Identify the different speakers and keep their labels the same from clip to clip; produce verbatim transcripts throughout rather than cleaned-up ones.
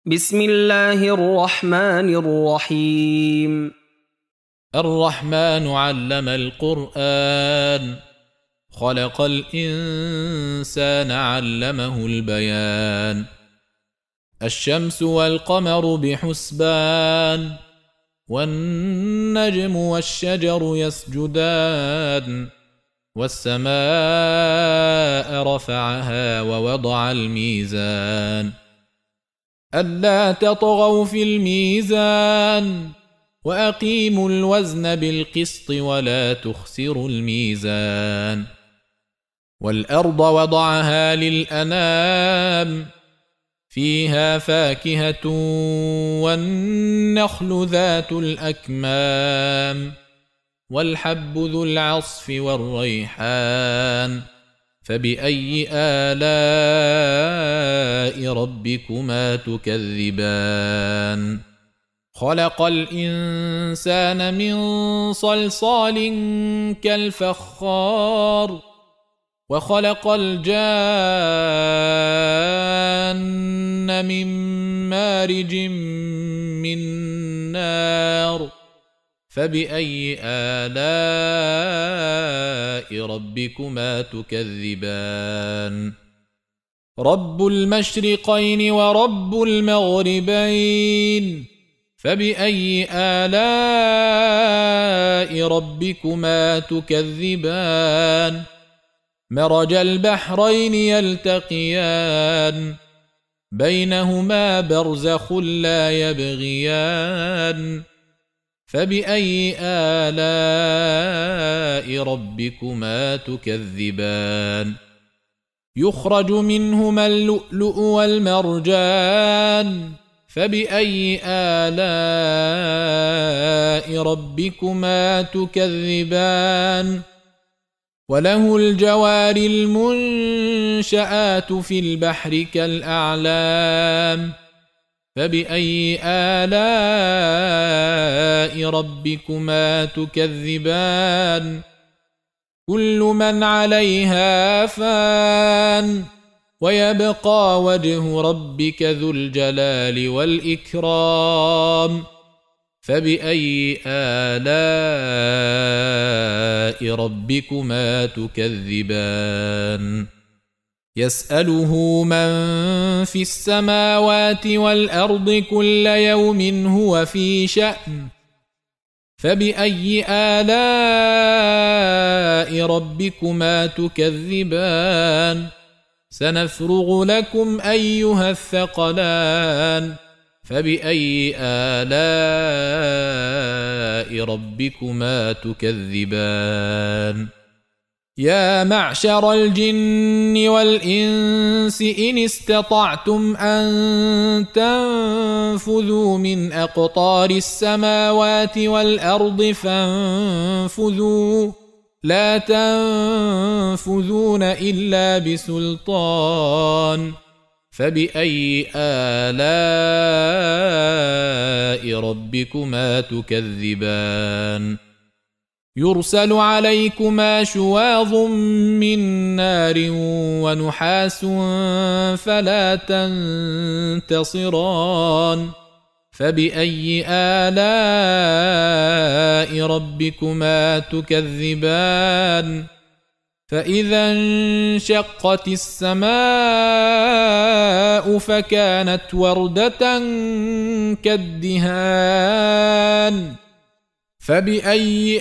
Speaker 1: بسم الله الرحمن الرحيم.
Speaker 2: الرحمن علم القرآن خلق الإنسان علمه البيان. الشمس والقمر بحسبان والنجم والشجر يسجدان والسماء رفعها ووضع الميزان ألا تطغوا في الميزان وأقيموا الوزن بالقسط ولا تخسروا الميزان. والأرض وضعها للأنام فيها فاكهة والنخل ذات الأكمام والحب ذو العصف والريحان فبأي آلاء ربكما تكذبان. خلق الإنسان من صلصال كالفخار وخلق الجان من مارج من نار فبأي آلاء ربكما تكذبان. رب المشرقين ورب المغربين فبأي آلاء ربكما تكذبان. مرج البحرين يلتقيان بينهما برزخ لا يبغيان فبأي آلاء ربكما تكذبان. يخرج منهما اللؤلؤ والمرجان فبأي آلاء ربكما تكذبان. وله الجوار المنشآت في البحر كالأعلام فبأي آلاء ربكما تكذبان. كل من عليها فان ويبقى وجه ربك ذو الجلال والإكرام فبأي آلاء ربكما تكذبان. يسأله من في السماوات والأرض كل يوم هو في شأن فبأي آلاء ربكما تكذبان. سنفرغ لكم أيها الثقلان فبأي آلاء ربكما تكذبان. يا معشر الجن والإنس إن استطعتم أن تنفذوا من أقطار السماوات والأرض فانفذوا لا تنفذون إلا بسلطان فبأي آلاء ربكما تكذبان. يرسل عليكما شواظ من نار ونحاس فلا تنتصران فبأي آلاء ربكما تكذبان. فإذا انشقت السماء فكانت وردة كالدهان فبأي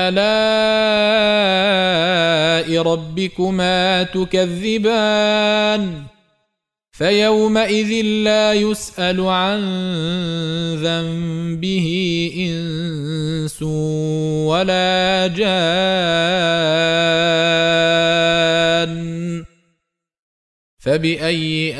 Speaker 2: آلاء ربكما تكذبان. فيومئذ لا يسأل عن ذنبه إنس ولا جان فبأي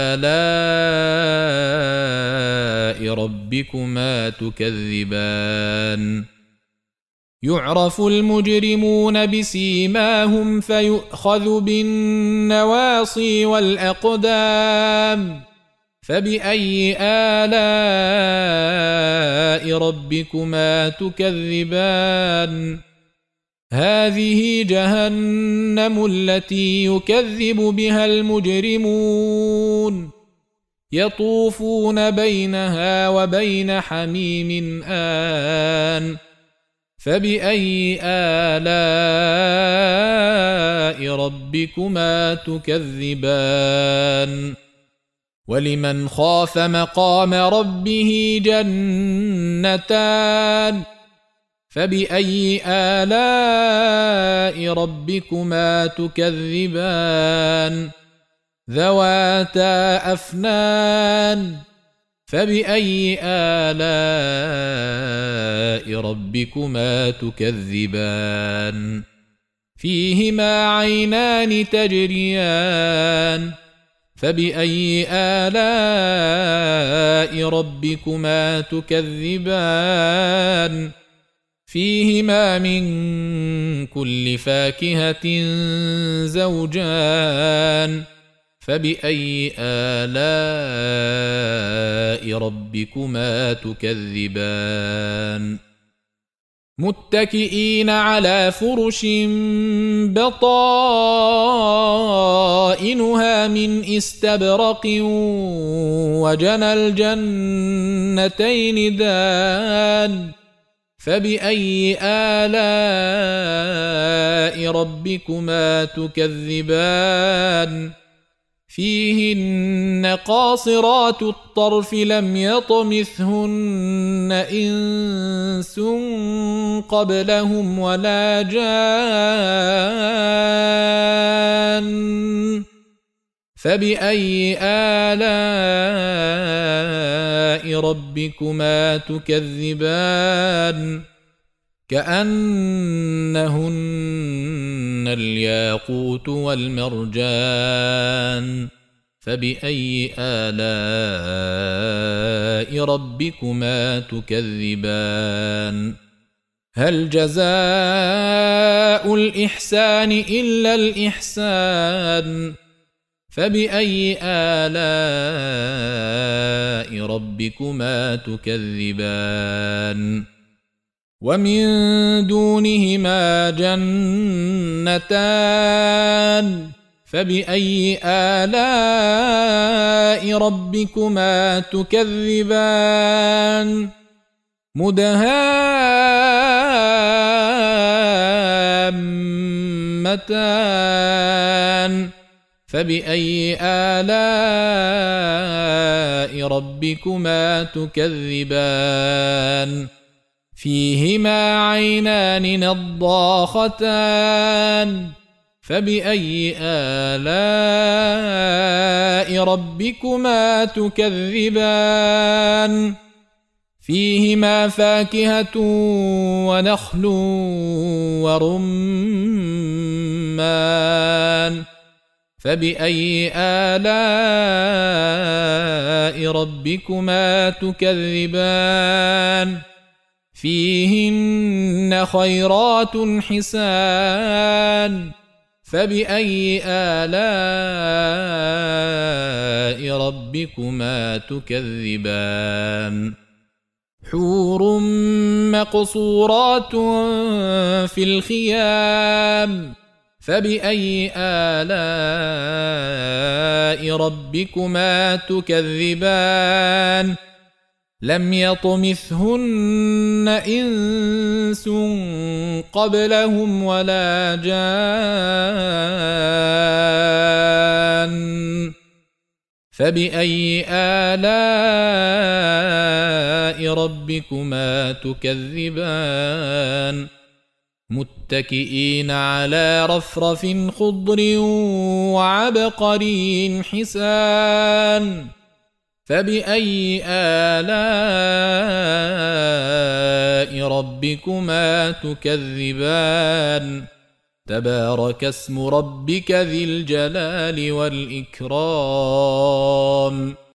Speaker 2: آلاء ربكما تكذبان. يعرف المجرمون بسيماهم فيؤخذ بالنواصي والأقدام فبأي آلاء ربكما تكذبان. هذه جهنم التي يكذب بها المجرمون يطوفون بينها وبين حميم آن فبأي آلاء ربكما تكذبان ولمن خاف مقام ربه جنتان فبأي آلاء ربكما تكذبان ذواتا أفنان فبأي آلاء ربكما تكذبان فيهما عينان تجريان فبأي آلاء ربكما تكذبان فيهما من كل فاكهة زوجان فبأي آلاء ربكما تكذبان متكئين على فرش بطائنها من استبرق وجنى الجنتين دان فبأي آلاء ربكما تكذبان فيهن قاصرات الطرف لم يطمثهن إنس قبلهم ولا جان فبأي آلاء ربكما تكذبان كأنهن الياقوت والمرجان فبأي آلاء ربكما تكذبان هل جزاء الإحسان إلا الإحسان فبأي آلاء ربكما تكذبان ومن دونهما جنتان فبأي آلاء ربكما تكذبان مدهامتان فبأي آلاء ربكما تكذبان فيهما عينان نضاختان فبأي آلاء ربكما تكذبان فيهما فاكهة ونخل ورمان فبأي آلاء ربكما تكذبان فيهن خيرات حسان فبأي آلاء ربكما تكذبان حور مقصورات في الخيام فبأي آلاء ربكما تكذبان لم يطمثهن إنس قبلهم ولا جان فبأي آلاء ربكما تكذبان متكئين على رفرف خضر وعبقري حسان فبأي آلاء ربكما تكذبان تبارك اسم ربك ذي الجلال والإكرام